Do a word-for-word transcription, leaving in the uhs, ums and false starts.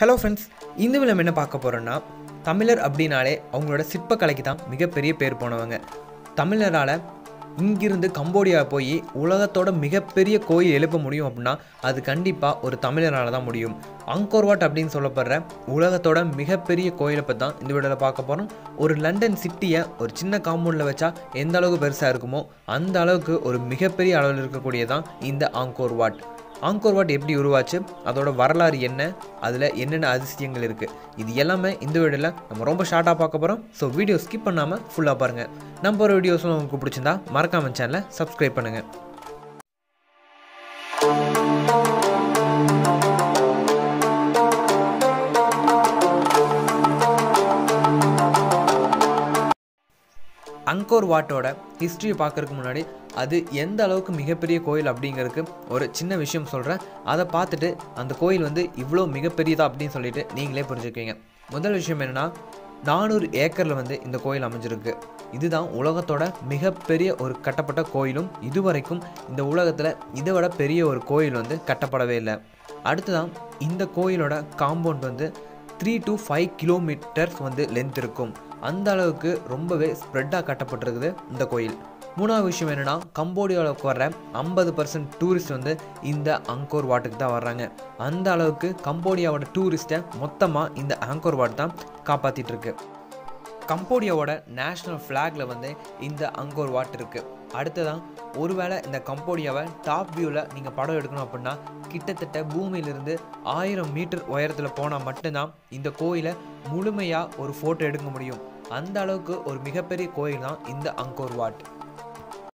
Hello friends, இந்த video நம்ம என்ன பார்க்க போகிறோன்னா, தமிழர் அப்படின்னாலே அவங்களோட சிற்பக்கலைக்கு தான் மிகப்பெரிய பேர் போனவங்க. தமிழரால் இங்கிருந்து கம்போடியா போய் உலகத்தோட மிகப்பெரிய கோயில் எழுப்ப முடியும் அப்படின்னா அது கண்டிப்பாக ஒரு தமிழரால் தான் முடியும். அங்கோர் வாட் அப்படின்னு சொல்லப்படுற உலகத்தோட மிகப்பெரிய கோயிலை பற்றி தான் இந்த வீடியோவில் பார்க்க போகிறோம். ஒரு லண்டன் சிட்டியை ஒரு சின்ன காம்பவுண்டில் வச்சா எந்த அளவுக்கு பெருசாக இருக்குமோ அந்த அளவுக்கு ஒரு மிகப்பெரிய அளவில் இருக்கக்கூடியதான் இந்த அங்கோர் வாட். அங்கோர் வாட் எப்படி உருவாச்சு, அதோட வரலாறு என்ன, அதில் என்னென்ன அதிசயங்கள் இருக்குது, இது எல்லாமே இந்த வீடியோவில் நம்ம ரொம்ப ஷார்ட்டாக பார்க்க போகிறோம். ஸோ வீடியோ ஸ்கிப் பண்ணாமல் ஃபுல்லாக பாருங்கள். நம்ம ஒரு வீடியோஸ்லாம் உங்களுக்கு பிடிச்சிருந்தா மறக்காம சேனலை சப்ஸ்கிரைப் பண்ணுங்கள். அங்கோர் வாட்டோட ஹிஸ்ட்ரியை பார்க்கறதுக்கு முன்னாடி அது எந்த அளவுக்கு மிகப்பெரிய கோயில் அப்படிங்கிறதுக்கு ஒரு சின்ன விஷயம் சொல்கிறேன். அதை பார்த்துட்டு அந்த கோயில் வந்து இவ்வளோ மிகப்பெரியதா அப்படின்னு சொல்லிட்டு நீங்களே புரிஞ்சுக்குவீங்க. முதல் விஷயம் என்னென்னா, நானூறு ஏக்கரில் வந்து இந்த கோயில் அமைஞ்சிருக்கு. இதுதான் உலகத்தோட மிகப்பெரிய ஒரு கட்டப்பட்ட கோயிலும் இதுவரைக்கும் இந்த உலகத்தில் இதை விட பெரிய ஒரு கோயில் வந்து கட்டப்படவே இல்லை. அடுத்துதான் இந்த கோயிலோட காம்பவுண்ட் வந்து த்ரீ டு ஃபைவ் கிலோமீட்டர்ஸ் வந்து லென்த் இருக்கும். அந்த அளவுக்கு ரொம்பவே ஸ்ப்ரெட்டாக கட்டப்பட்டிருக்குது இந்த கோயில். மூணாவது விஷயம் என்னென்னா, கம்போடியாவுக்கு வர்ற ஐம்பது பர்சன்ட் டூரிஸ்ட் வந்து இந்த அங்கோர் வாட்டுக்கு தான் வர்றாங்க. அந்த அளவுக்கு கம்போடியாவோட டூரிஸ்ட்டை மொத்தமாக இந்த அங்கோர் வாட் தான் காப்பாற்றிட்டு இருக்கு. கம்போடியாவோட நேஷ்னல் ஃப்ளாகில் வந்து இந்த அங்கோர் வாட் இருக்குது. அடுத்ததான், ஒருவேளை இந்த கம்போடியாவை டாப் வியூவில் நீங்கள் படம் எடுக்கணும் அப்படின்னா கிட்டத்தட்ட பூமியிலிருந்து ஆயிரம் மீட்டர் உயரத்தில் போனால் மட்டும்தான் இந்த கோயிலை முழுமையாக ஒரு ஃபோட்டோ எடுக்க முடியும். அந்த அளவுக்கு ஒரு மிகப்பெரிய கோயில் தான் இந்த அங்கோர் வாட்.